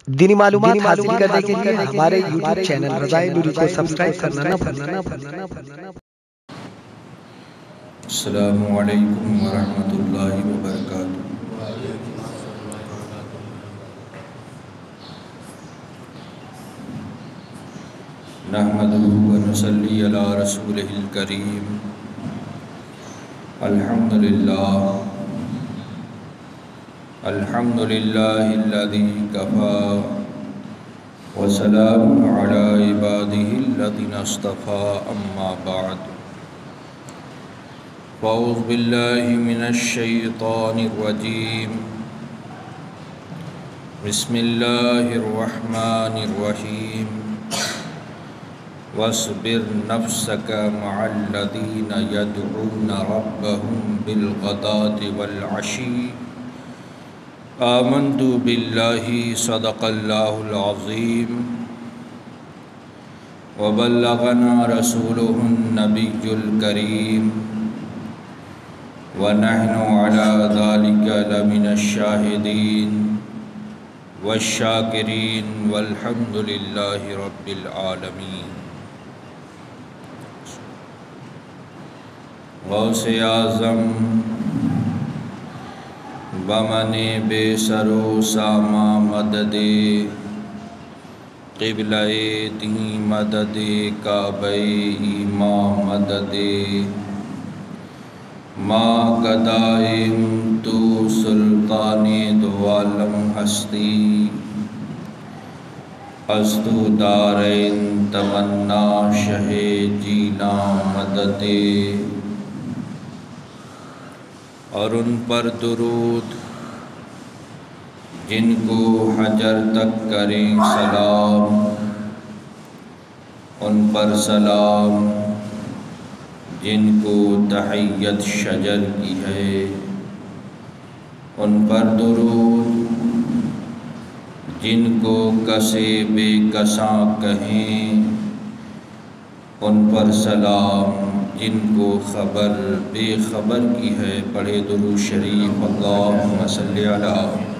دینی معلومات حاصل کرنے کے لیے ہمارے یوٹیوب چینل رضائے نوری کو سبسکرائب کرنا نہ بھولنا۔ السلام علیکم ورحمۃ اللہ وبرکاتہ۔ نحمدہ ونصلی علی رسولہ الکریم۔ الحمدللہ الذی کفی وسلام علی عبادہ الذین اصطفی، اما بعد فاعوذ باللہ من الشیطان الرجیم، بسم اللہ الرحمن الرحیم۔ واصبر نفسك مع الذين يدعون ربهم بالغداة والعشي آمنت بالله صدق الله العظيم وبلغنا رسوله النبي الكريم ونحن على ذلك لمن الشاهدين والشاكرين والحمد لله رب العالمين۔ غوث اعظم بمن بے سر و ساما مدد قبلہ دین مدد کعبہ ایمان مدد ما گدائم تو سلطان دو عالم ہستی از تو دارین تمنا شہ جینا مدد۔ اور ان پر درود جن کو حجر تک کریں سلام، ان پر سلام جن کو تحیت شجر کی ہے، ان پر درود جن کو کسے بے کساں کہیں، ان پر سلام جن کو خبر بے خبر کی ہے۔ پڑھے درود شریف۔ اللہم صلی علی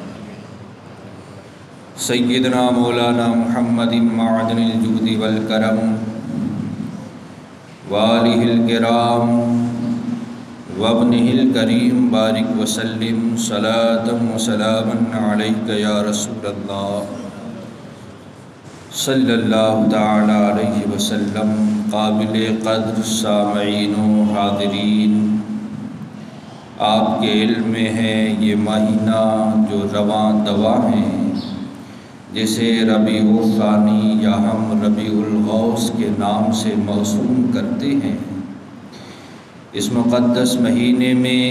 سیدنا مولانا محمد معدن الجود والکرم وآلہ الکرام وابنہ الکریم، بارک وسلم صلاۃ وسلاما علیک یا رسول اللہ صلی اللہ تعالی علیہ وسلم۔ قابل قدر سامعین و حاضرین، آپ کے علم میں ہے یہ مہینہ جو رواں دواں ہیں، جسے ربیع الثانی یا ہم ربیع الغوث کے نام سے موسوم کرتے ہیں۔ اس مقدس مہینے میں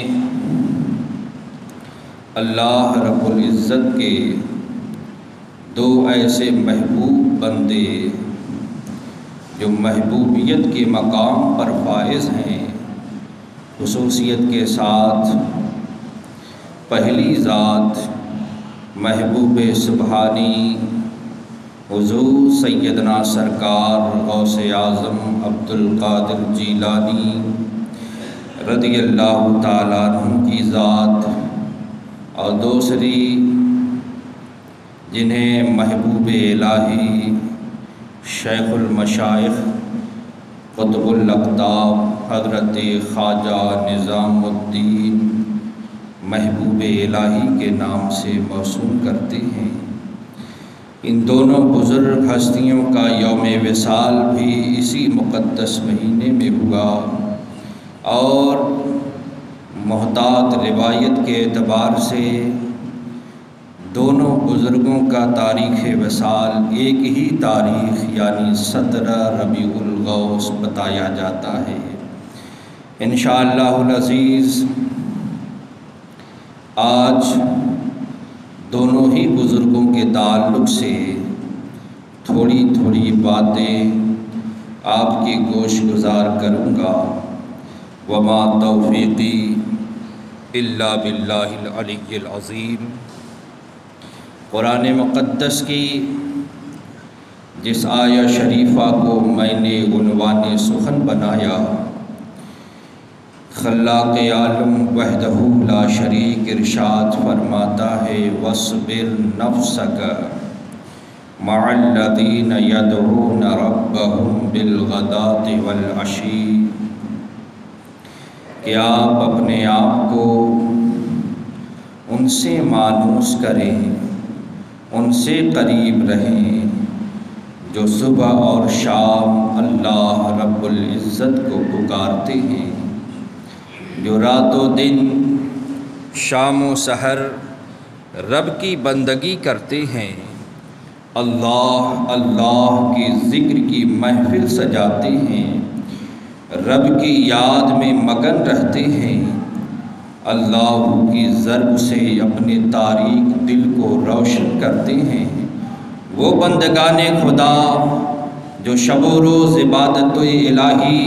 اللہ رب العزت کے دو ایسے محبوب بندے جو محبوبیت کے مقام پر فائز ہیں، خصوصیت کے ساتھ پہلی ذات محبوب سبحانی حضور سیدنا سرکار غوث اعظم عبد القادر جیلانی رضی اللہ تعالیٰ عنہ کی ذات، اور دوسری جنہیں محبوب الہی شیخ المشائخ قطب الاقطاب حضرت خواجہ نظام الدین محبوب الہی کے نام سے موسوم کرتے ہیں۔ ان دونوں بزرگ ہستیوں کا یوم وصال بھی اسی مقدس مہینے میں ہوا، اور محتاط روایت کے اعتبار سے دونوں بزرگوں کا تاریخ وصال ایک ہی تاریخ یعنی 17 ربیع الغوث بتایا جاتا ہے۔ انشاءاللہ العزیز آج دونوں ہی بزرگوں کے تعلق سے تھوڑی تھوڑی باتیں آپ کی گوش گزار کروں گا۔ وما توفیقی الا باللہ العلی العظیم۔ قرآن مقدس کی جس آیہ شریفہ کو میں نے عنوان سخن بنایا، خلاق عالم وحدہ لا شریک ارشاد فرماتا ہے وَاصْبِرْ نَفْسَكَ मअल्लज़ीन यदऊन रब्बहुम बिलग़दाति वल्अशी, कि आप अपने आप को उनसे मानूस करें, उनसे करीब रहें जो सुबह और शाम अल्लाह रब्बुल इज़्ज़त को पुकारते हैं, जो रातों दिन शाम व सहर रब की बंदगी करते हैं, अल्लाह अल्लाह की ज़िक्र की महफिल सजाते हैं, रब की याद में मगन रहते हैं, अल्लाह की ज़र्ब से अपने तारीक दिल को रोशन करते हैं। वो बंदगाने खुदा जो शब व रोज़ इबादत इलाही,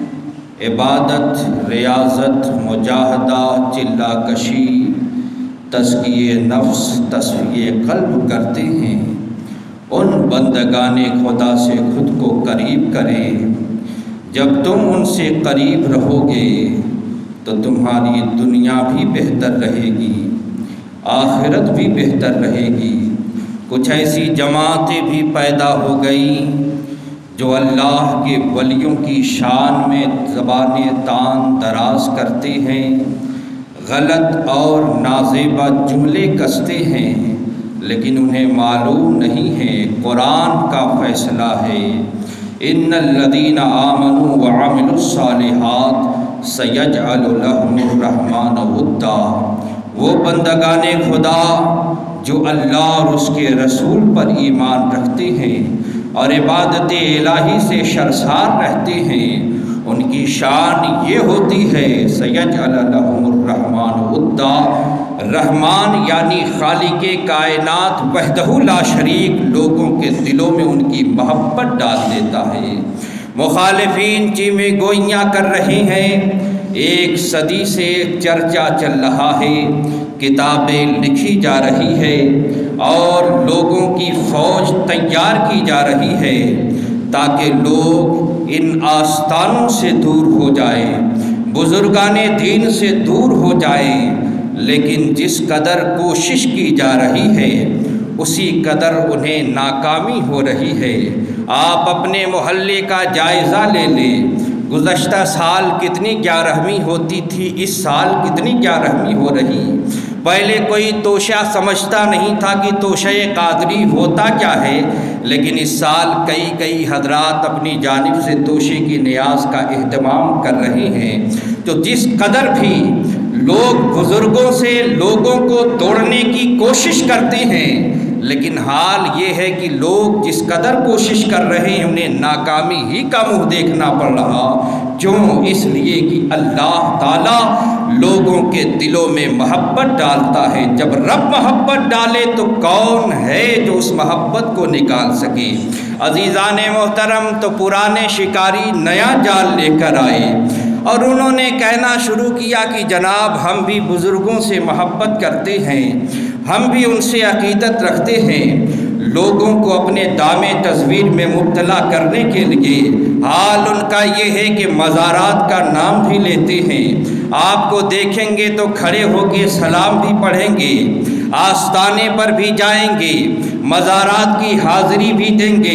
इबादत, रियाज़त, मुजाहदा, चिल्ला कशी, तज़किये नफ्स, तस्फ़िये क़ल्ब करते हैं, उन बंदगाने खुदा से खुद को करीब करें। जब तुम उनसे करीब रहोगे तो तुम्हारी दुनिया भी बेहतर रहेगी, आखिरत भी बेहतर रहेगी। कुछ ऐसी जमातें भी पैदा हो गई जो अल्लाह के वलियों की शान में ज़बानें तान दराज करते हैं, गलत और नाज़ेबा जुमले कसते हैं, लेकिन उन्हें मालूम नहीं है कुरान का फ़ैसला है, इन्नल्लज़ीना आमनू व अमिलुस्सालिहात सयजअलु लहुमुर रहमानु वुद्दा। वो बंदगाने खुदा जो अल्लाह और उसके रसूल पर ईमान रखते हैं और इबादत इलाही से शर्मसार रहते हैं, उनकी शान ये होती है सयजअलु लहुमुर रहमानु वुद्दा। रहमान यानी खालिके कायनात वहदहु ला शरीक लोगों के दिलों में उनकी मोहब्बत डाल देता है। मुखालिफीन चीमे गोइयाँ कर रहे हैं, एक सदी से चर्चा चल रहा है, किताबें लिखी जा रही है और लोगों की फ़ौज तैयार की जा रही है ताकि लोग इन आस्तानों से दूर हो जाएं, बुजुर्गाने दीन से दूर हो जाएं। लेकिन जिस कदर कोशिश की जा रही है उसी कदर उन्हें नाकामी हो रही है। आप अपने मोहल्ले का जायज़ा ले लें, गुज़श्ता साल कितनी ग्यारहवीं होती थी, इस साल कितनी ग्यारहवीं हो रही। पहले कोई तोशा समझता नहीं था कि तोशे कादरी होता क्या है, लेकिन इस साल कई हजरात अपनी जानिब से तोशे की नियाज का एहतमाम कर रहे हैं। तो जिस कदर भी लोग बुज़ुर्गों से लोगों को तोड़ने की कोशिश करते हैं, लेकिन हाल ये है कि लोग जिस कदर कोशिश कर रहे हैं उन्हें नाकामी ही का मुँह देखना पड़ रहा। क्यों? इसलिए कि अल्लाह ताला लोगों के दिलों में मोहब्बत डालता है। जब रब मोहब्बत डाले तो कौन है जो उस मोहब्बत को निकाल सके। अजीज़ान मोहतरम, तो पुराने शिकारी नया जाल लेकर आए और उन्होंने कहना शुरू किया कि जनाब हम भी बुज़ुर्गों से मोहब्बत करते हैं, हम भी उनसे अक़ीदत रखते हैं। लोगों को अपने दामे तस्वीर में मुब्तला करने के लिए हाल उनका ये है कि मज़ारात का नाम भी लेते हैं। आपको देखेंगे तो खड़े होकर सलाम भी पढ़ेंगे, आस्ताने पर भी जाएंगे, मज़ारात की हाज़िरी भी देंगे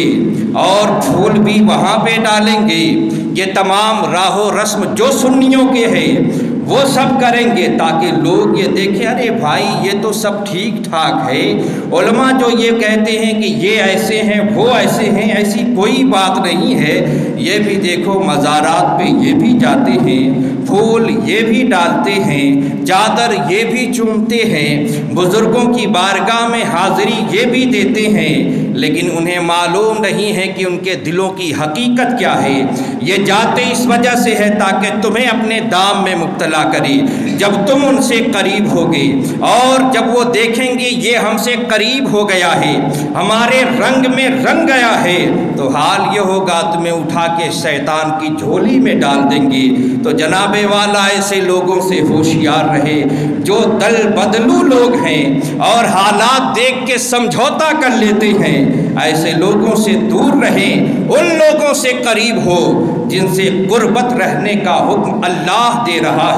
और फूल भी वहाँ पे डालेंगे। ये तमाम राहो रस्म जो सुन्नियों के हैं वो सब करेंगे ताकि लोग ये देखें, अरे भाई ये तो सब ठीक ठाक है। उलमा जो ये कहते हैं कि ये ऐसे हैं वो ऐसे हैं, ऐसी कोई बात नहीं है। ये भी देखो मज़ारात पे ये भी जाते हैं, फूल ये भी डालते हैं, चादर ये भी चूमते हैं, बुज़ुर्गों की बारगाह में हाज़िरी ये भी देते हैं, लेकिन उन्हें मालूम नहीं है कि उनके दिलों की हकीकत क्या है। ये जाते इस वजह से है ताकि तुम्हें अपने दाम में मुब्तला करे। जब तुम उनसे करीब होगे और जब वो देखेंगे ये हमसे करीब हो गया है, हमारे रंग में रंग गया है, तो हाल ये होगा तुम्हें उठा के शैतान की झोली में डाल देंगे। तो जनाबे वाला ऐसे लोगों से होशियार रहे जो दल बदलू लोग हैं और हालात देख के समझौता कर लेते हैं। ऐसे लोगों से दूर रहें, उन लोगों से करीब हो जिनसे गुर्बत रहने का हुक्म अल्लाह दे रहा है।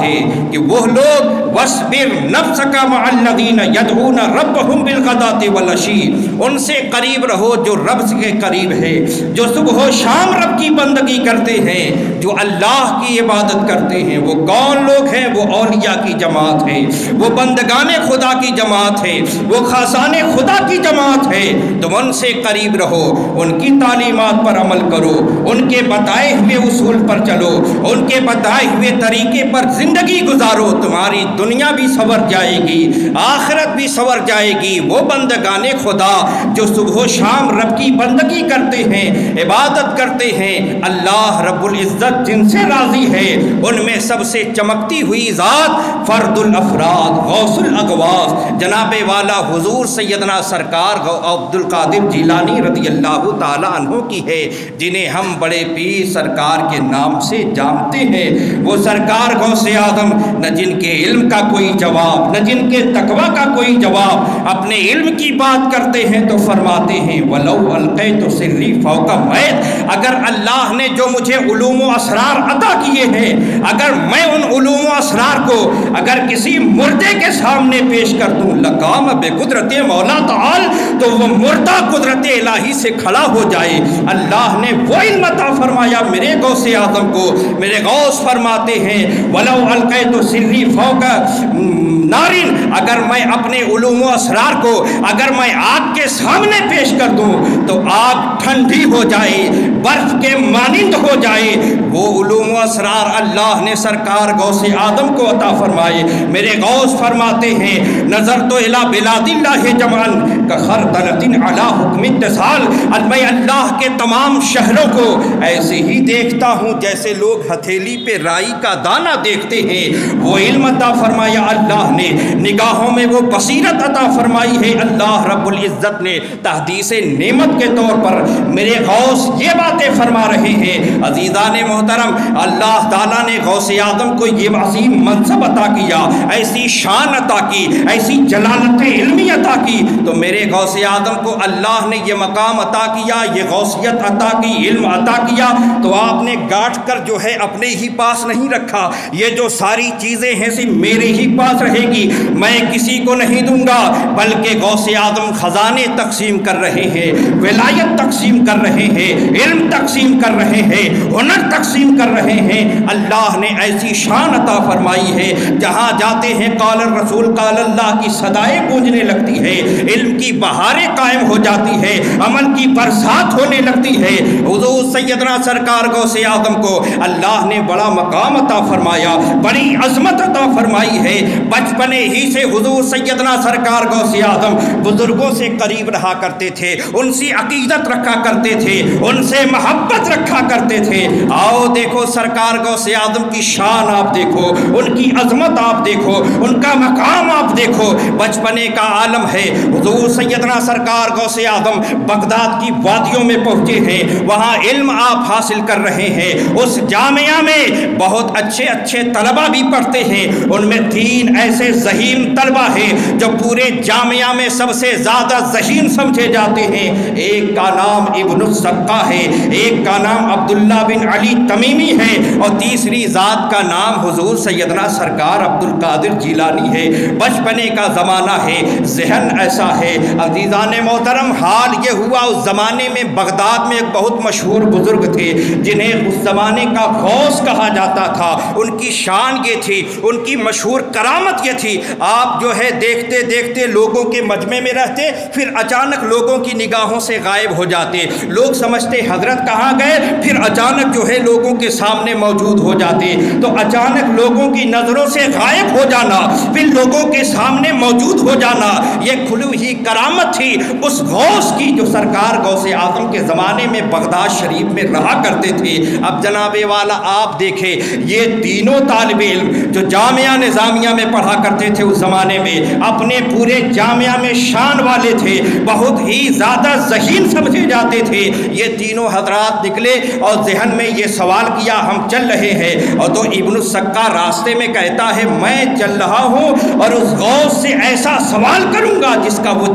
ہے کہ وہ لوگ وَاصْبِرْ نَفْسَكَ مَعَ الَّذِينَ يَدْعُونَ رَبَّهُمْ بِالْغَدَاةِ وَالْعَشِيِّ، ان سے قریب رہو جو رب کے قریب ہے، جو صبح و شام رب کی بندگی کرتے ہیں، جو اللہ کی عبادت کرتے ہیں۔ وہ کون لوگ ہیں؟ وہ اولیاء کی جماعت ہے، وہ بندگان خدا کی جماعت ہے، وہ خاصان خدا کی جماعت ہے۔ تم ان سے قریب رہو، ان کی تعلیمات پر عمل کرو، ان کے بتائے ہوئے اصول پر چلو، ان کے بتائے ہوئے طریقے پر زندگی گزارو، تمہاری دنیا بھی سنور جائے گی، آخرت بھی سنور جائے گی۔ وہ بندگان خدا جو صبح و شام رب کی بندگی کرتے ہیں، عبادت کرتے ہیں، اللہ رب العزت جن سے راضی ہے ان میں سب سے چمکتی ہوئی ذات فرد الافراد غوث الاغواث جناب والا حضور سیدنا سرکار عبد القادر جیلانی رضی اللہ تعالی عنہ کی ہے، جنہیں ہم بڑے پیر سرکار کے نام سے جانتے ہیں۔ وہ سرکار غوث اعظم، نہ جن کے علم کا کوئی جواب، نہ جن کے تقوی کا کوئی جواب، اپنے علم کی بات کرتے ہیں تو فرماتے ہیں وَلَوْ أَلْقَيْتُ سِرِّي فَوْقَ مَيْتٍ، اگر اللہ نے جو مجھے علوم و اسرار عطا کیے ہیں، اگر میں ان علوم و اسرار کو اگر کسی مردے کے سامنے پیش کر دوں لَقَامَ بِقُدْرَتِ مَوْلَا تَعَالَ، تو وہ مردہ قدرت الہی سے کھڑا ہو جائے۔ اللہ نے وہ علم عطا فرمایا میرے غوث اعظم کو۔ میرے غوث فرماتے ہیں وَلَوْ أَلْقَيْتُ سِرِّي فَوْقَ نارن، اگر میں اپنے علوم و اسرار کو اگر میں آگ کے سامنے پیش کر دوں تو آگ ٹھنڈی ہو جائے، برف کے مانند ہو جائے۔ وہ علوم و اسرار اللہ نے سرکار غوث اعظم کو عطا فرمائے۔ میرے غوث فرماتے ہیں نظر تو الی بلاد اللہ جمعاً کخردلۃ علی حکم اتصال، میں اللہ کے تمام شہروں کو ایسے ہی دیکھتا ہوں جیسے لوگ ہتھیلی پہ رائی کا دانہ دیکھتے ہیں۔ وہ علم عطا فرمایا اللہ نے، نگاہوں میں وہ بصیرت عطا فرمائی ہے اللہ رب العزت نے۔ تحدیث نعمت کے طور پر میرے غوث یہ باتیں فرما رہے ہیں۔ عزیزان محترم، اللہ تعالیٰ نے غوث اعظم کو یہ عظیم منصب عطا کیا، ایسی شان عطا کی، ایسی جلالت علمی عطا کی، تو میرے غوث اعظم کو اللہ نے یہ مقام عطا کیا، یہ غوثیت عطا کی، علم عطا کیا، تو آپ نے گاٹھ کر جو ہے اپنے ہی پاس نہیں رکھا۔ یہ جو ساری چیزیں ہیں صرف میرے ہی پاس رہے گی، میں کسی کو نہیں دوں گا، بلکہ غوث اعظم خزانے تقسیم کر رہے ہیں، ولایت تقسیم کر رہے ہیں، علم تقسیم کر رہے ہیں، ہنر تقسیم کر رہے ہیں۔ اللہ نے ایسی شان عطا فرمائی ہے، جہاں جاتے ہیں قال الرسول قال اللہ کی صدائیں گونجنے لگتی ہے، علم کی بہاریں قائم ہو جاتی ہے، عمل کی برسات ہونے لگتی ہے۔ حضور سیدنا سرکار غوث اعظم کو اللہ نے بڑا مقام عطا فرمایا، بڑی عظمت عطا فرمائی ہے۔ بچپنے ہی سے حضور سیدنا سرکار غوث اعظم بزرگوں سے قریب رہا کرتے تھے، ان سے عقیدت رکھا کرتے تھے، ان سے محبت رکھا کرتے تھے۔ آؤ دیکھو سرکار غوث اعظم کی شان آپ دیکھو، ان کی عظمت آپ دیکھو، ان کا مقام آپ دیکھو، بچپنے کا عالم ہے۔ حضور سیدنا سرکار غوث اعظم بغداد کی وادیوں میں پہنچے ہیں، وہاں علم آپ حاصل کر رہے ہیں۔ اس جامعہ میں بہت اچھے اچھے طلبہ بھی پڑھتے ہیں، ان میں 3 ایسے ذہین طلبہ ہیں جو پورے جامعہ میں سب سے زیادہ ذہین سمجھے جاتے ہیں۔ ایک کا نام ابن السقا ہے، ایک کا نام عبداللہ بن علی تمیمی ہے، اور تیسری ذات کا نام حضور سیدنا سرکار عبد القادر جیلانی ہے۔ بچپنے کا زمانہ ہے، ذہن ایسا ہے۔ عزیزان محترم، حال یہ ہوا اس زمانے میں بغداد میں ایک بہت مشہور بزرگ تھے جنہیں اس زمانے کا غوث کہا جاتا تھا۔ ان کی شان یہ تھی، ان کی مشہور کرامت یہ تھی، آپ جو ہے دیکھتے دیکھتے لوگوں کے مجمع میں رہتے، پھر اچانک لوگوں کی نگاہوں سے غائب ہو جاتے، لوگ سمجھتے حضرت کہاں گئے، پھر اچانک جو ہے لوگوں کے سامنے موجود ہو جاتے، تو اچانک لوگوں کی نظروں سے غائب ہو جانا، پھر لوگوں کے سامنے موجود ہو جانا، یہ کھلی ہوئی کرامت تھی اس غوث کی جو سرکار غوث اعظم کے زمانے میں بغداد شریف میں رہا کرتے تھے۔ اب جناب والا آپ دیکھیں، یہ تینوں طالب علم جو جامعہ نظامیہ میں پڑھا کرتے تھے اس زمانے میں، اپنے پورے جامعہ میں شان والے تھے، بہت ہی زیادہ ذہین سمجھے جاتے تھے۔ یہ تینوں حضرات نکلے اور ذہن میں یہ سوال کیا ہم چل رہے ہیں، اور تو ابن السقا راستے میں کہتا ہے میں چل رہا ہوں اور اس غوث سے ایسا سوال کروں گا جس کا وہ جواب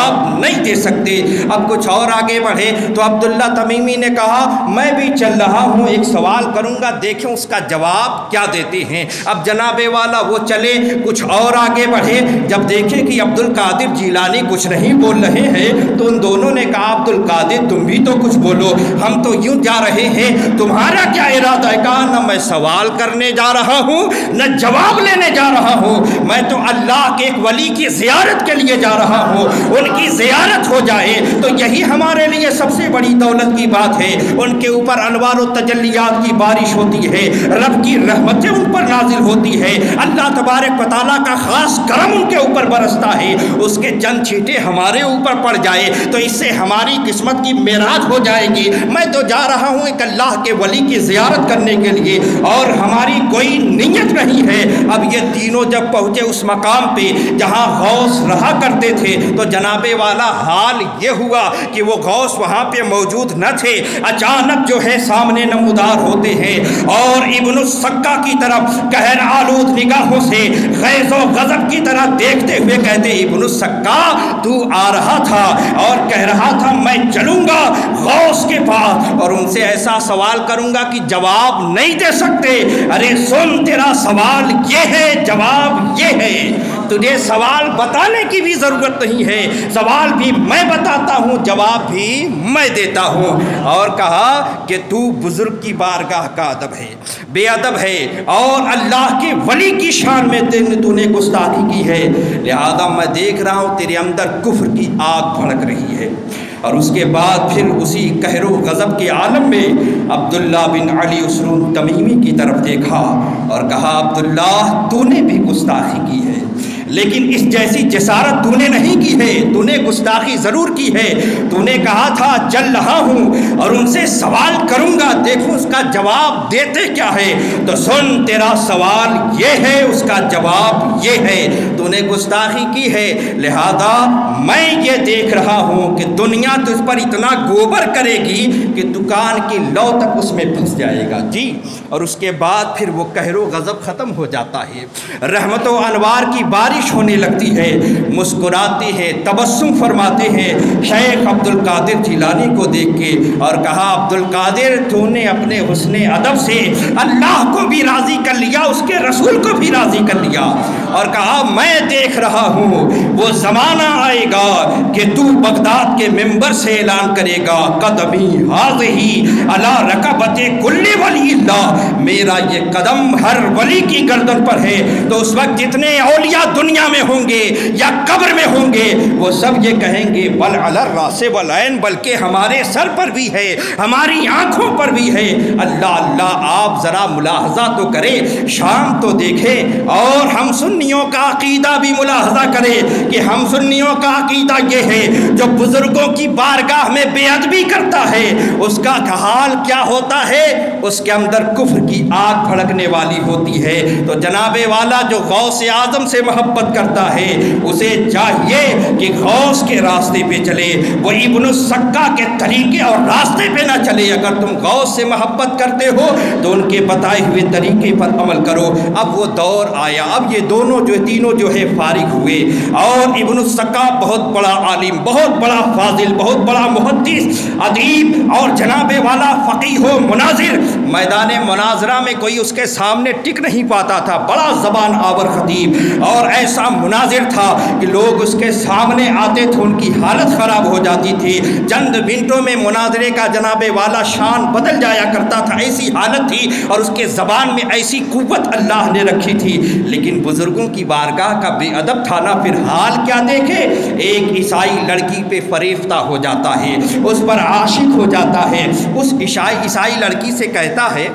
جواب نہیں دے سکتے۔ اب کچھ اور آگے بڑھے تو عبداللہ تمیمی نے کہا میں بھی چل رہا ہوں، ایک سوال کروں گا، دیکھیں اس کا جواب کیا دیتے ہیں۔ اب جناب والا وہ چلے، کچھ اور آگے بڑھے، جب دیکھیں کہ عبد القادر جیلانی کچھ نہیں بول رہے ہیں تو ان دونوں نے کہا عبد القادر تم بھی تو کچھ بولو، ہم تو یوں جا رہے ہیں، تمہارا کیا ارادہ ہے؟ کہا نہ میں سوال کرنے جا رہا ہوں نہ جواب لینے جا رہا ہوں، میں تو اللہ کے ایک ولی کی زیارت کے لیے جا رہا ہوں، ان کی زیارت ہو جائے تو یہی ہمارے لیے سب سے بڑی دولت کی بات ہے۔ ان کے اوپر انوار و تجلیات کی بارش ہوتی ہے، رب کی رحمتیں ان پر نازل ہوتی ہے، اللہ تبارک و تعالیٰ کا خاص کرم ان کے اوپر برستا ہے، اس کے چند چھینٹے ہمارے اوپر پڑ جائے تو اس سے ہماری قسمت کی معراج ہو جائے گی۔ میں تو جا رہا ہوں ایک اللہ کے ولی کی زیارت کرنے کے لیے اور ہماری کوئی نیت نہیں ہے۔ اب یہ تینوں جب پہنچے اس مقام پہ جہاں غوث رہا کرتے تھے تو جناب والا حال یہ ہوا کہ وہ غوث وہاں پہ موجود نہ تھے، اچانک جو ہے سامنے نمودار ہوتے ہیں اور ابن السکا کی طرف قہر آلود نگاہوں سے غیظ و غضب کی طرح دیکھتے ہوئے کہتے ابن السکا تو آ رہا تھا اور کہہ رہا تھا میں چلوں گا غوث کے پاس اور ان سے ایسا سوال کروں گا کہ جواب نہیں دے سکتے۔ ارے سن تیرا سوال یہ ہے، جواب یہ ہے، تجھے سوال بتانے کی بھی ضرورت نہیں ہے، سوال بھی میں بتاتا ہوں، جواب بھی میں دیتا ہوں۔ اور کہا کہ تو بزرگ کی بارگاہ کا ادب ہے، بے ادب ہے اور اللہ کے ولی کی شان میں تو نے گستاخی کی ہے، لہذا میں دیکھ رہا ہوں تیرے اندر کفر کی آگ بھڑک رہی ہے۔ اور اس کے بعد پھر اسی قہر و غضب کے عالم میں عبداللہ بن علی اسرون تمیمی کی طرف دیکھا اور کہا عبداللہ تو نے بھی گستاخی کی ہے، لیکن اس جیسی جسارت تو نے نہیں کی ہے، تو نے گستاخی ضرور کی ہے۔ تو نے کہا تھا چل رہا ہوں اور ان سے سوال کروں گا، دیکھو اس کا جواب دیتے کیا ہے، تو سن تیرا سوال یہ ہے، اس کا جواب یہ ہے، تو نے گستاخی کی ہے، لہذا میں یہ دیکھ رہا ہوں کہ دنیا تجھ پر اتنا گوبر کرے گی کہ دکان کی لو تک اس میں پھنس جائے گا۔ جی، اور اس کے بعد پھر وہ قہر و غضب ختم ہو جاتا ہے، رحمت و انوار کی بارش ہونے لگتی ہے، مسکراتے ہیں، تبسم فرماتے ہیں شیخ عبد القادر جیلانی کو دیکھ کے اور کہا عبد القادر تو نے اپنے حسن ادب سے اللہ کو بھی راضی کر لیا، اس کے رسول کو بھی راضی کر لیا، اور کہا میں دیکھ رہا ہوں وہ زمانہ آئے گا کہ تو بغداد کے ممبر سے اعلان کرے گا قدمی ہاذہی علی رکبت کل ولی اللہ، میرا یہ قدم ہر ولی کی گردن پر ہے۔ تو اس وقت جتنے اولیاء دنیا میں ہوں گے یا قبر میں ہوں گے وہ سب یہ کہیں گے بل علی الراس والعین، بلکہ ہمارے سر پر بھی ہے، ہماری آنکھوں پر بھی ہے۔ اللہ اللہ، آپ ذرا ملاحظہ تو کریں، شام تو دیکھیں اور ہم سنیوں کا عقیدہ بھی ملاحظہ کریں کہ ہم سنیوں کا عقیدہ یہ ہے جو بزرگوں کی بارگاہ میں بے ادبی کرتا ہے اس کا حال کیا ہوتا ہے، اس کے اندر کفر کی آگ بھڑکنے والی ہوتی ہے۔ تو جناب والا جو غوث اعظم سے محبت کرتا ہے اسے چاہیے کہ غوث کے راستے پہ چلے، وہ ابن السکا کے طریقے اور راستے پہ نہ چلے۔ اگر تم غوث سے محبت کرتے ہو تو ان کے بتائے ہوئے طریقے پر عمل کرو۔ اب وہ دور آیا، اب یہ دونوں جو تینوں جو ہے فارغ ہوئے اور ابن السکا بہت بڑا عالم، بہت بڑا فاضل، بہت بڑا محدث، ادیب اور جناب والا فقیہ و مناظر، میدان مناظرہ میں کوئی اس کے سامنے ٹک نہیں پاتا تھا، بڑا زبان آور خطیب اور ایسا مناظر تھا کہ لوگ اس کے سامنے آتے تھے ان کی حالت خراب ہو جاتی تھی، چند منٹوں میں مناظرے کا جناب والا شان بدل جایا کرتا تھا، ایسی حالت تھی اور اس کے زبان میں ایسی قوت اللہ نے رکھی تھی۔ لیکن بزرگوں کی بارگاہ کا بے ادب تھا نا، پھر حال کیا دیکھے، ایک عیسائی لڑکی پہ فریفتہ ہو جاتا ہے، اس پر عاشق ہو جاتا ہے، اس عیسائی لڑکی سے کہتا ہے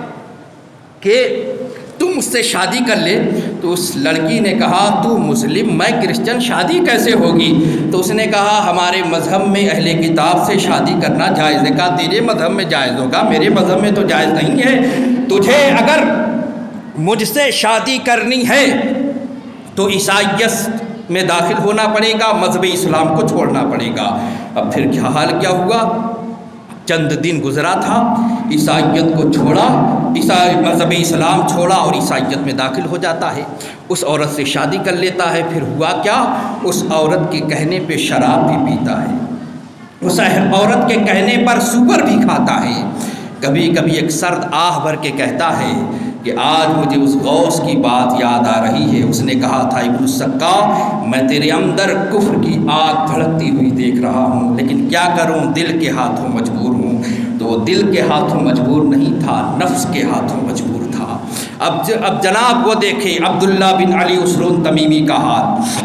کہ تم اس سے شادی کر لے، تو اس لڑکی نے کہا تو مسلم، میں کرسچن، شادی کیسے ہوگی؟ تو اس نے کہا ہمارے مذہب میں اہل کتاب سے شادی کرنا جائز ہے۔ کہا تیرے مذہب میں جائز ہوگا، میرے مذہب میں تو جائز نہیں ہے، تجھے اگر مجھ سے شادی کرنی ہے تو عیسائیت میں داخل ہونا پڑے گا، مذہب اسلام کو چھوڑنا پڑے گا۔ اب پھر کیا حال کیا ہوا، چند دن گزرا تھا، عیسائیت کو چھوڑا مذہب اسلام چھوڑا اور عیسائیت میں داخل ہو جاتا ہے، اس عورت سے شادی کر لیتا ہے، پھر ہوا کیا، اس عورت کے کہنے پہ شراب بھی پیتا ہے، اس عورت کے کہنے پر سور بھی کھاتا ہے، کبھی کبھی ایک سرد آہ بھر کے کہتا ہے کہ آج مجھے اس غوث کی بات یاد آ رہی ہے، اس نے کہا تھا ابن السقا میں تیرے اندر کفر کی آگ بھڑکتی ہوئی دیکھ رہا ہوں، لیکن کیا کروں، دل کے ہاتھوں مجبور ہوں۔ تو وہ دل کے ہاتھوں مجبور نہیں تھا، نفس کے ہاتھوں مجبور تھا۔ اب جناب وہ دیکھیں عبداللہ بن علی اسرون تمیمی کا حال،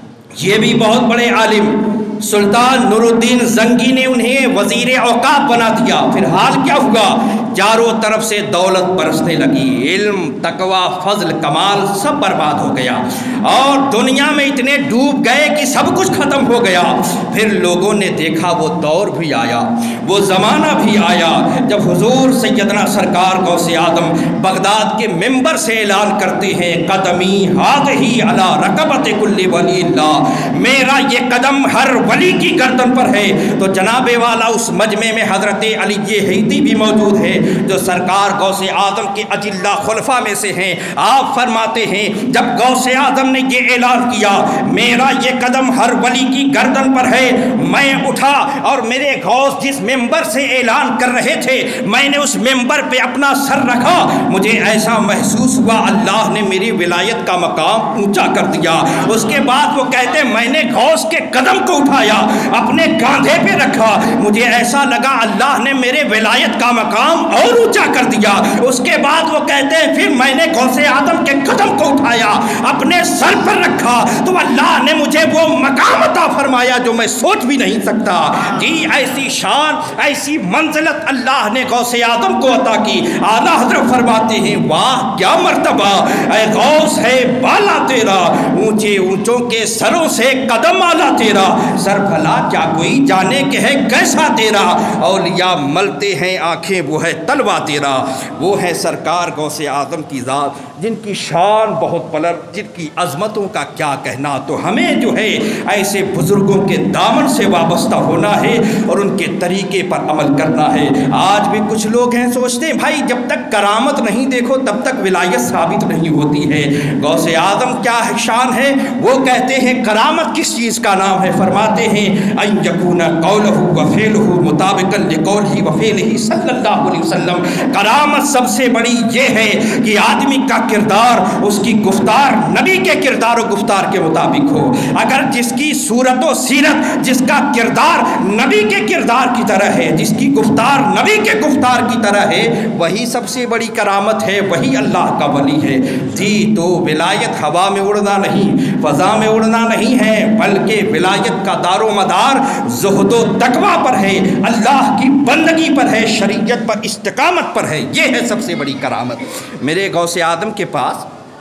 یہ بھی بہت بڑے عالم، سلطان نور الدین زنگی نے انہیں وزیر اوقاف بنا دیا، پھر حال کیا ہوا، چاروں طرف سے دولت برسنے لگی، علم، تقوی، فضل، کمال سب برباد ہو گیا، اور دنیا میں اتنے ڈوب گئے کہ سب کچھ ختم ہو گیا۔ پھر لوگوں نے دیکھا وہ دور بھی آیا، وہ زمانہ بھی آیا جب حضور سیدنا سرکار غوث اعظم بغداد کے منبر سے اعلان کرتے ہیں قدمی ہذہ علی رقبۃ کل ولی اللہ، میرا یہ قدم ہر ولی کی گردن پر ہے۔ تو جناب والا اس مجمع میں حضرت علی حیدی بھی موجود ہے جو سرکار غوث اعظم کے اجلہ خلفاء میں سے ہیں۔ آپ فرماتے ہیں جب غوث اعظم نے یہ اعلان کیا میرا یہ قدم ہر ولی کی گردن پر ہے، میں اٹھا اور میرے غوث جس ممبر سے اعلان کر رہے تھے میں نے اس ممبر پہ اپنا سر رکھا، مجھے ایسا محسوس ہوا اللہ نے میری ولایت کا مقام اونچا کر دیا۔ اس کے بعد وہ کہتے میں نے غوث کے قدم کو اٹھایا، اپنے کاندھے پہ رکھا، مجھے ایسا لگا اللہ نے میرے ولایت کا مقام اور اونچا کر دیا۔ اس کے بعد وہ کہتے ہیں پھر میں نے غوث اعظم کے قدم کو اٹھایا، اپنے سر پر رکھا، تو اللہ نے مجھے وہ مقام عطا فرمایا جو میں سوچ بھی نہیں سکتا۔ جی ایسی شان، ایسی منزلت اللہ نے غوث اعظم کو عطا کی۔ اعلیٰ حضرت فرماتے ہیں واہ کیا مرتبہ، اے غوث ہے بالا تیرا، اونچے اونچوں کے سروں سے قدم آلا تیرا، سر بھلا کیا کوئی جانے کہ ہے کیسا تیرا، اولیاء ملتے ہیں آنکھیں وہ ہے تلوا تیرا۔ وہ ہے سرکار غوث اعظم کی ذات جن کی شان بہت بلند، جن کی عظمتوں کا کیا کہنا۔ تو ہمیں جو ہے ایسے بزرگوں کے دامن سے وابستہ ہونا ہے اور ان کے طریقے پر عمل کرنا ہے۔ آج بھی کچھ لوگ ہیں سوچتے ہیں بھائی جب تک کرامت نہیں دیکھو تب تک ولایت ثابت نہیں ہوتی ہے۔ غوث اعظم کیا شان ہے، وہ کہتے ہیں کرامت کس چیز کا نام ہے، فرماتے ہیں ان یکون قولہ و فعلہ مطابقا لقولہ و فعلہ صلی اللہ علیہ وسلم۔ کرامت سب سے بڑی یہ ہے کہ آدمی کا کردار، اس کی گفتار نبی کے کردار و گفتار کے مطابق ہو۔ اگر جس کی صورت و سیرت، جس کا کردار نبی کے کردار کی طرح ہے، جس کی گفتار نبی کے گفتار کی طرح ہے، وہی سب سے بڑی کرامت ہے، وہی اللہ کا ولی ہے۔ جی تو ولایت ہوا میں اڑنا نہیں، فضا میں اڑنا نہیں ہے، بلکہ ولایت کا دار و مدار زہد و تقوی پر ہے، اللہ کی بندگی پر ہے، شریعت پر استقامت پر ہے، یہ ہے سب سے بڑی کرامت۔ میرے غوث اعظم کے پاس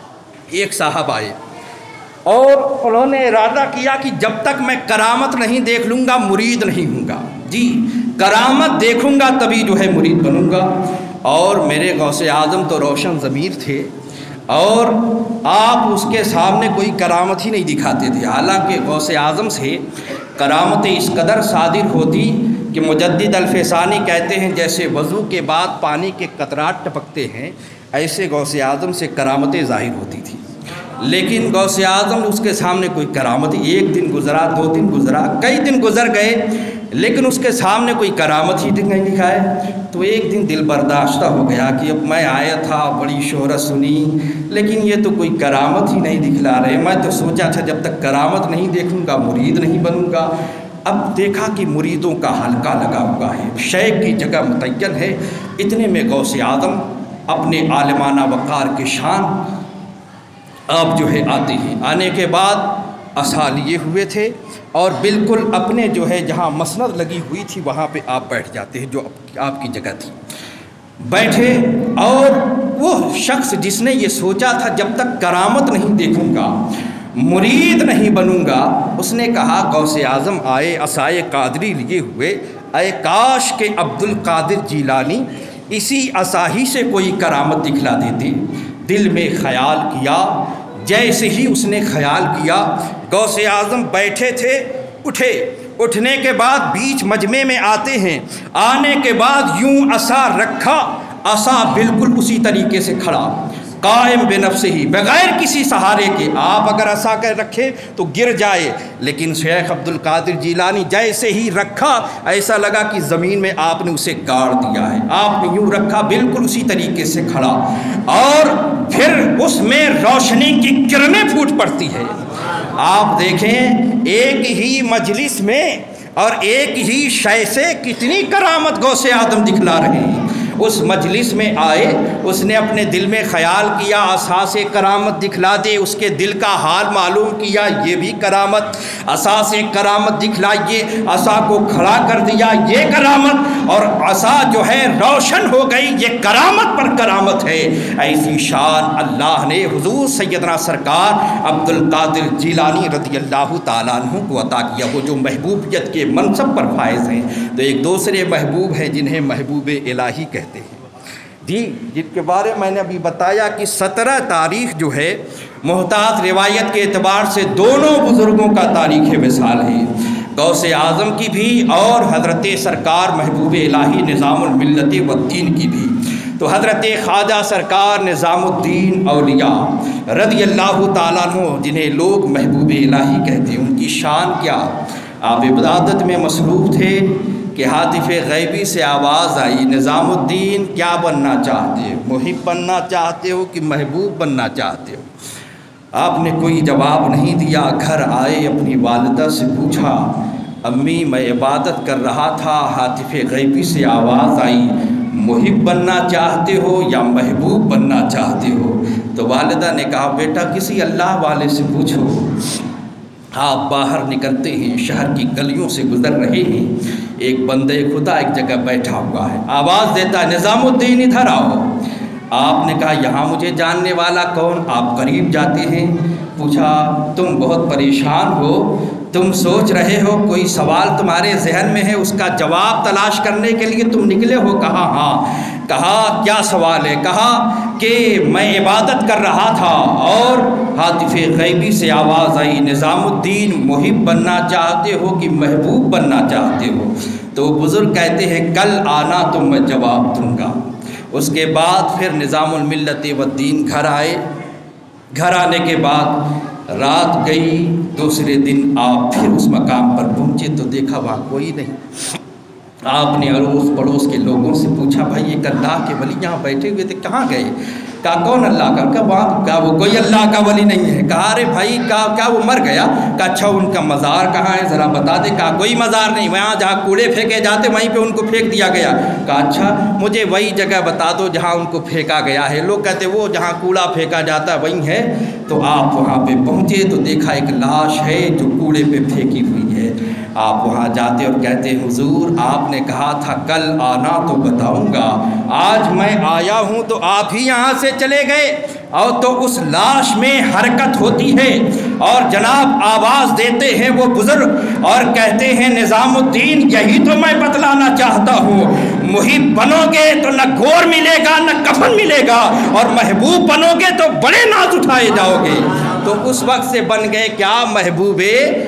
ایک صاحب آئے اور انہوں نے ارادہ کیا کہ جب تک میں کرامت نہیں دیکھ لوں گا مرید نہیں ہوں گا۔ جی کرامت دیکھوں گا تبھی جو ہے مرید بنوں گا۔ اور میرے غوث اعظم تو روشن ضمیر تھے اور آپ اس کے سامنے کوئی کرامت ہی نہیں دکھاتے تھے، حالانکہ غوث اعظم سے کرامتیں اس قدر صادر ہوتی کہ مجدد الفسانی کہتے ہیں جیسے وضو کے بعد پانی کے قطرات ٹپکتے ہیں ایسے غوث اعظم سے کرامتیں ظاہر ہوتی تھیں۔ لیکن غوث اعظم اس کے سامنے کوئی کرامت، ایک دن گزرا، 2 دن گزرا، کئی دن گزر گئے لیکن اس کے سامنے کوئی کرامت ہی نہیں دکھائے۔ تو ایک دن دل برداشتہ ہو گیا کہ اب میں آیا تھا، بڑی شہرت سنی لیکن یہ تو کوئی کرامت ہی نہیں دکھلا رہے، میں تو سوچا تھا جب تک کرامت نہیں دیکھوں گا مرید نہیں بنوں گا۔ اب دیکھا کہ مریدوں کا حلقہ لگا ہوا ہے، شیخ کی جگہ متعین ہے، اتنے میں غوث اعظم اپنے عالمانہ وقار کے شان آپ جو ہے آتے ہیں۔ آنے کے بعد عصا لیے ہوئے تھے اور بالکل اپنے جو ہے جہاں مسند لگی ہوئی تھی وہاں پہ آپ بیٹھ جاتے ہیں جو آپ کی جگہ تھی، بیٹھے۔ اور وہ شخص جس نے یہ سوچا تھا جب تک کرامت نہیں دیکھوں گا مرید نہیں بنوں گا، اس نے کہا غوث اعظم آئے عصائے قادری لیے ہوئے، اے کاش کہ عبد القادر جیلانی اسی عصا ہی سے کوئی کرامت دکھلا دیتے۔ دل میں خیال کیا، جیسے ہی اس نے خیال کیا غوث اعظم بیٹھے تھے، اٹھے، اٹھنے کے بعد بیچ مجمع میں آتے ہیں، آنے کے بعد یوں عصا رکھا، عصا بالکل اسی طریقے سے کھڑا، قائم بے نفس ہی، بغیر کسی سہارے کے۔ آپ اگر عصا کر رکھیں تو گر جائے، لیکن شیخ عبد القادر جیلانی جیسے ہی رکھا ایسا لگا کہ زمین میں آپ نے اسے گاڑ دیا ہے۔ آپ نے یوں رکھا بالکل اسی طریقے سے کھڑا، اور پھر اس میں روشنی کی کرنیں پھوٹ پڑتی ہے۔ آپ دیکھیں ایک ہی مجلس میں اور ایک ہی شے سے کتنی کرامت غوث اعظم دکھلا رہے ہیں۔ اس مجلس میں آئے، اس نے اپنے دل میں خیال کیا عصا سے کرامت دکھلا دے، اس کے دل کا حال معلوم کیا، یہ بھی کرامت، عصا سے کرامت دکھلائیے، عصا کو کھڑا کر دیا، یہ کرامت، اور عصا جو ہے روشن ہو گئی، یہ کرامت پر کرامت ہے۔ ایسی شان اللہ نے حضور سیدنا سرکار عبد القادر جیلانی رضی اللہ تعالیٰ عنہ کو عطا کیا، وہ جو محبوبیت کے منصب پر فائز ہیں۔ تو ایک دوسرے محبوب ہیں جنہیں محبوب الہی کہتے ہیں جی، جن کے بارے میں نے ابھی بتایا کہ 17 تاریخ جو ہے محتاط روایت کے اعتبار سے دونوں بزرگوں کا تاریخ وصال ہے، غوث اعظم کی بھی اور حضرت سرکار محبوب الہی نظام الملت والدین کی بھی۔ تو حضرت خواجہ سرکار نظام الدین اولیاء رضی اللہ تعالیٰ عنہ جنہیں لوگ محبوب الہی کہتے ہیں، ان کی شان کیا؟ آپ عبادت میں مصروف تھے کہ ہاتف غیبی سے آواز آئی، نظام الدین کیا بننا چاہتے ہو؟ محب بننا چاہتے ہو کہ محبوب بننا چاہتے ہو؟ آپ نے کوئی جواب نہیں دیا، گھر آئے اپنی والدہ سے پوچھا، امی میں عبادت کر رہا تھا، ہاتف غیبی سے آواز آئی، محب بننا چاہتے ہو یا محبوب بننا چاہتے ہو؟ تو والدہ نے کہا بیٹا کسی اللہ والے سے پوچھو۔ آپ باہر نکلتے ہیں، شہر کی گلیوں سے گزر رہے ہیں، ایک بندے خدا ایک جگہ بیٹھا ہوا ہے، آواز دیتا ہے نظام الدین ادھر آؤ۔ آپ نے کہا یہاں مجھے جاننے والا کون؟ آپ قریب جاتے ہیں، پوچھا تم بہت پریشان ہو، تم سوچ رہے ہو، کوئی سوال تمہارے ذہن میں ہے، اس کا جواب تلاش کرنے کے لیے تم نکلے ہو؟ کہا ہاں۔ کہا کیا سوال ہے؟ کہا کہ میں عبادت کر رہا تھا اور ہاتف غیبی سے آواز آئی، نظام الدین محب بننا چاہتے ہو کہ محبوب بننا چاہتے ہو؟ تو بزرگ کہتے ہیں کل آنا تو میں جواب دوں گا۔ اس کے بعد پھر نظام الملت والدین گھر آئے، گھر آنے کے بعد رات گئی، دوسرے دن آپ پھر اس مقام پر پہنچے تو دیکھا وہاں کوئی نہیں۔ آپ نے اڑوس پڑوس کے لوگوں سے پوچھا بھائی ایک اللہ کے ولی یہاں بیٹھے ہوئے تھے، کہاں گئے؟ کہا کون اللہ کا؟ کہا وہاں، کہا وہ کوئی اللہ کا ولی نہیں ہے۔ کہا ارے بھائی کیا وہ مر گیا؟ کہا اچھا ان کا مزار کہاں ہے ذرا بتا دے۔ کہا کوئی مزار نہیں، وہاں جہاں کوڑے پھینکے جاتے وہیں پہ ان کو پھینک دیا گیا۔ کہا اچھا مجھے وہی جگہ بتا دو جہاں ان کو پھینکا گیا ہے۔ لوگ کہتے وہ جہاں کوڑا پھینکا جاتا ہے وہیں ہے۔ تو آپ وہاں پہ پہنچے تو دیکھا ایک لاش ہے جو کوڑے پہ پھینکی ہوئی ہے۔ آپ وہاں جاتے اور کہتے حضور آپ نے کہا تھا کل آنا تو بتاؤں گا، آج میں آیا ہوں تو آپ ہی یہاں سے چلے گئے۔ اور تو اس لاش میں حرکت ہوتی ہے اور جناب آواز دیتے ہیں وہ بزرگ اور کہتے ہیں نظام الدین یہی تو میں بتلانا چاہتا ہوں، محب بنو گے تو نہ گور ملے گا نہ کفن ملے گا، اور محبوب بنو گے تو بڑے ناز اٹھائے جاؤ گے۔ تو اس وقت سے بن گئے کیا؟ محبوب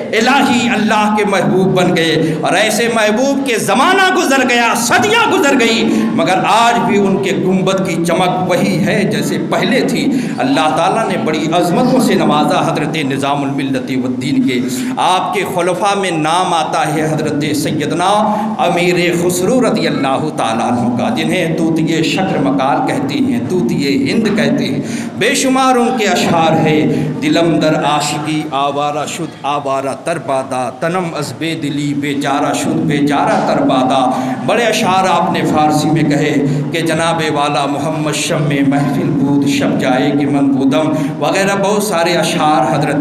الہی، اللہ کے محبوب بن گئے۔ اور ایسے محبوب کے زمانہ گزر گیا، صدیاں گزر گئی، مگر آج بھی ان کے گنبد کی چمک وہی ہے جیسے پہلے تھی۔ اللہ تعالیٰ نے بڑی عظمتوں سے نوازا حضرت نظام الملت والدین کے۔ آپ کے خلفاء میں نام آتا ہے حضرت سیدنا امیر خسرو رضی اللہ تعالیٰ عنہ کا، جنہیں طوطی شکر مکال کہتے ہیں، طوطی ہند کہتے ہیں۔ بے شمار ان کے اشعار ہے، دلم در عاشقی آوارہ شد آوارہ تر بادا، تنم از بے دلی بیچارہ شد بیچارہ تر بادا۔ بڑے اشعار آپ نے فارسی میں کہے کہ جناب والا محمد شم میں محفل بود شب جائے کہ من بودم وغیرہ، بہت سارے اشعار حضرت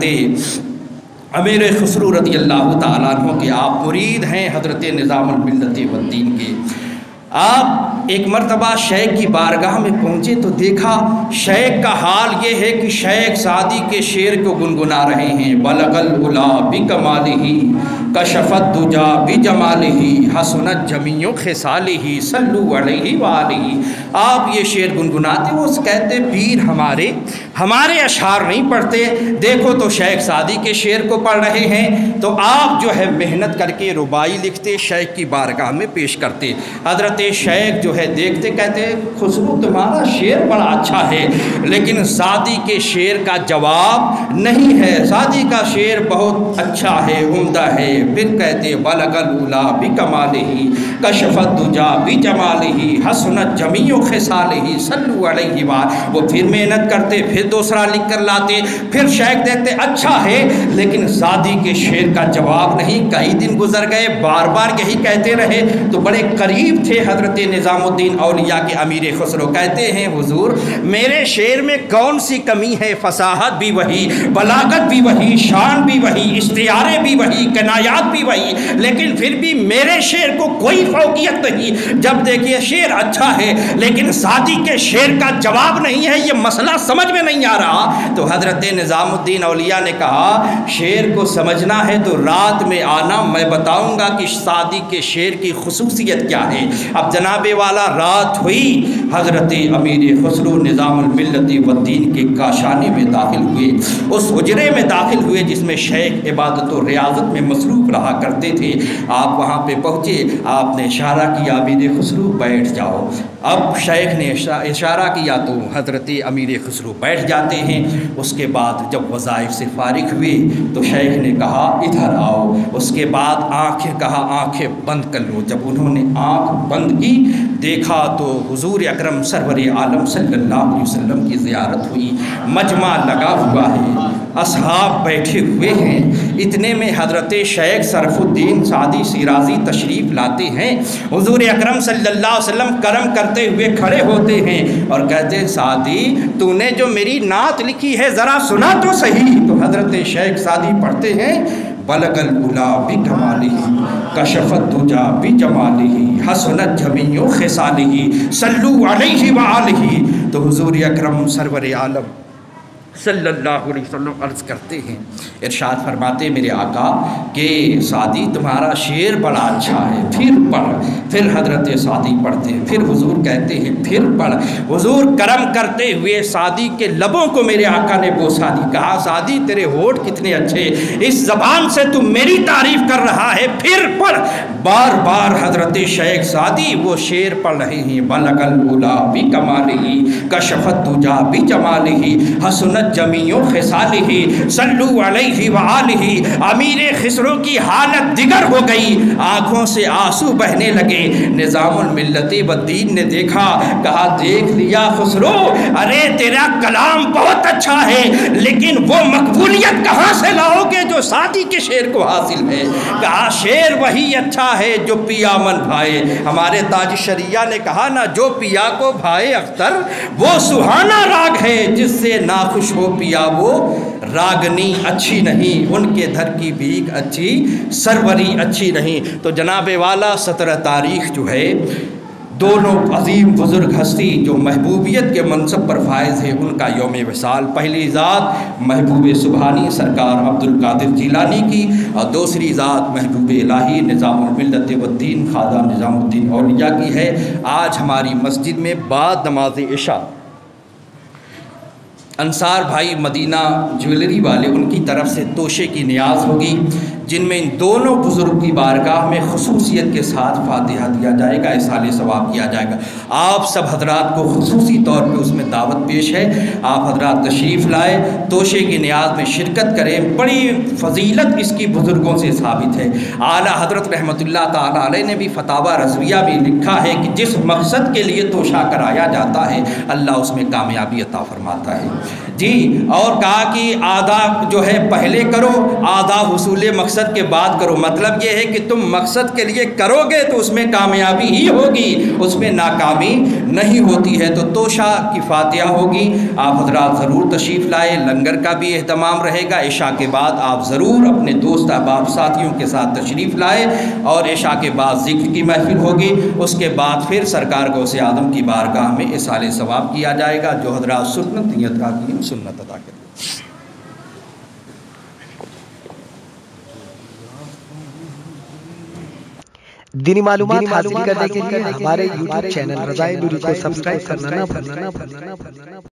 امیر خسرو رضی اللہ تعالیٰ عنہ کے آپ مرید ہیں حضرت نظام الملت والدین کے۔ آپ ایک مرتبہ شیخ کی بارگاہ میں پہنچے تو دیکھا شیخ کا حال یہ ہے کہ شیخ سعدی کے شعر کو گنگنا رہے ہیں، بلغ العلا بکمالہ کشفت دجا بجمالہ حسنت جمیع خصالہ صلوا علیہ وآلہ۔ آپ یہ شعر گنگناتے، وہ کہتے پیر ہمارے اشعار نہیں پڑھتے، دیکھو تو شیخ سعدی کے شعر کو پڑھ رہے ہیں۔ تو آپ جو ہے محنت کر کے ربائی لکھتے، شیخ کی بارگاہ میں پیش کرتے۔ حضرت حضرت شیخ جو ہے دیکھتے کہتے خسرو تمہارا شعر بڑا اچھا ہے لیکن سعدی کے شعر کا جواب نہیں ہے، سعدی کا شعر بہت اچھا ہے، عمدہ ہے۔ پھر کہتے بلغ الاولی بکمالہ کشف الدجی بجمالہ حسنت جمیع خصالہ صلوا علیہ وآلہ۔ وہ پھر محنت کرتے، پھر دوسرا لکھ کر لاتے، پھر شیخ دیکھتے اچھا ہے لیکن سعدی کے شعر کا جواب نہیں۔ کئی دن گزر گئے، بار بار یہی کہتے رہے تو بڑے قریب تھے حضرت نظام الدین اولیاء کے امیر خسرو، کہتے ہیں حضور میرے شعر میں کون سی کمی ہے؟ فصاحت بھی وہی، بلاغت بھی وہی، شان بھی وہی، استعارے بھی وہی، کنایات بھی وہی، لیکن پھر بھی میرے شعر کو کوئی فوقیت نہیں۔ جب دیکھیے شعر اچھا ہے لیکن سعدی کے شعر کا جواب نہیں ہے، یہ مسئلہ سمجھ میں نہیں آ رہا۔ تو حضرت نظام الدین اولیاء نے کہا شعر کو سمجھنا ہے تو رات میں آنا، میں بتاؤں گا کہ سعدی کے شعر کی خصوصیت کیا ہے۔ اب جناب والا رات ہوئی، حضرت امیر خسرو نظام الملت والدین کے کاشانے میں داخل ہوئے، اس حجرے میں داخل ہوئے جس میں شیخ عبادت و ریاضت میں مصروف رہا کرتے تھے۔ آپ وہاں پہ پہنچے، آپ نے اشارہ کیا امیر خسرو بیٹھ جاؤ۔ اب شیخ نے اشارہ کیا تو حضرت امیر خسرو بیٹھ جاتے ہیں۔ اس کے بعد جب وظائف سے فارغ ہوئے تو شیخ نے کہا ادھر آؤ۔ اس کے بعد آنکھیں بند کر لو۔ جب انہوں نے آنکھ بند کی، دیکھا تو حضور اکرم سرور عالم صلی اللہ علیہ وسلم کی زیارت ہوئی، مجمع لگا ہوا ہے، اصحاب بیٹھے ہوئے ہیں۔ اتنے میں حضرت شیخ شرف الدین سعدی شیرازی تشریف لاتے ہیں۔ حضور اکرم صلی اللہ علیہ وسلم کرم کرتے ہوئے کھڑے ہوتے ہیں اور کہتے ہیں سعدی تو نے جو میری نعت لکھی ہے ذرا سنا تو صحیح۔ تو حضرت شیخ سعدی پڑھتے ہیں بلغ الاولی بکمالہ کشف الدجی بجمالہ حسنت جمیع خصالہ صلوا علیہ وآلہ۔ تو حضور اکرم سرور عالم صلی اللہ علیہ وسلم عرض کرتے ہیں، ارشاد فرماتے میرے آقا کہ سعدی تمہارا شعر بڑا اچھا ہے، پھر پڑھ۔ پھر حضرت سعدی پڑھتے ہیں، پھر حضور کہتے ہیں پھر پڑھ۔ حضور کرم کرتے ہوئے سعدی کے لبوں کو میرے آقا نے بوسا دی، کہا سعدی تیرے ہونٹ کتنے اچھے، اس زبان سے تم میری تعریف کر رہا ہے، پھر پڑھ۔ بار بار حضرت شیخ سعدی وہ شعر پڑھ رہے ہیں بلغ الاولی بکمالہ کشف الدجی بجمالہ حسنت جمیع خصالہ صلوا علیہ وآلہ۔ امیر خسرو کی حالت دیگر ہو گئی، آنکھوں سے آنسو بہنے لگے۔ نظام الملت والدین نے دیکھا، کہا دیکھ لیا خسرو، ارے تیرا کلام بہت اچھا ہے لیکن وہ مقبولیت کہاں سے لاؤ گے جو سعدی کے شعر کو حاصل ہے؟ کہا شعر وہی اچھا ہے جو پیا من بھائے۔ ہمارے تاج شریعہ نے کہا نا جو پیا کو بھائے اختر وہ سہانا راگ ہے، جس سے ناخوش ہو پیا وہ راگنی اچھی نہیں، ان کے دھر کی بھیک اچھی سروری اچھی نہیں۔ تو جناب والا 17 تاریخ جو ہے دونوں عظیم بزرگ ہستی جو محبوبیت کے منصب پر فائز ہے ان کا یوم وصال، پہلی ذات محبوب سبحانی سرکار عبد القادر جیلانی کی اور دوسری ذات محبوب الہی نظام الملت والدین خواجہ نظام الدین اولیاء کی ہے۔ آج ہماری مسجد میں بعد نماز عشاء انصار بھائی مدینہ جویلری والے ان کی طرف سے توشے کی نیاز ہوگی، جن میں ان دونوں بزرگ کی بارگاہ میں خصوصیت کے ساتھ فاتحہ دیا جائے گا، اصحال ثواب کیا جائے گا۔ آپ سب حضرات کو خصوصی طور پہ اس میں دعوت پیش ہے، آپ حضرات تشریف لائے، توشے کی نیاز میں شرکت کریں۔ بڑی فضیلت اس کی بزرگوں سے ثابت ہے۔ اعلیٰ حضرت رحمۃ اللہ تعالیٰ علیہ نے بھی فتاوی رضویہ میں لکھا ہے کہ جس مقصد کے لیے توشہ کرایا جاتا ہے اللہ اس میں کامیابی عطا فرماتا ہے جی۔ اور کہا کہ آدھا جو ہے پہلے کرو، آدھا حصول مقصد کے بعد کرو۔ مطلب یہ ہے کہ تم مقصد کے لیے کرو گے تو اس میں کامیابی ہی ہوگی، اس میں ناکامی نہیں ہوتی ہے۔ تو توشہ کی فاتحہ ہوگی، آپ حضرات ضرور تشریف لائے، لنگر کا بھی اہتمام رہے گا۔ عشاء کے بعد آپ ضرور اپنے دوست احباب ساتھیوں کے ساتھ تشریف لائے اور عشاء کے بعد ذکر کی محفل ہوگی۔ اس کے بعد پھر سرکار غوث اعظم کی بارگاہ میں اصحال ثواب کیا جائے گا۔ جو حضرات سنت نیت کا کی سنت ادا کریں۔ دینی معلومات حاصل کرنے کے لیے ہمارے YouTube چینل رضائے نوری کو سبسکرائب کرنا نہ بھولنا۔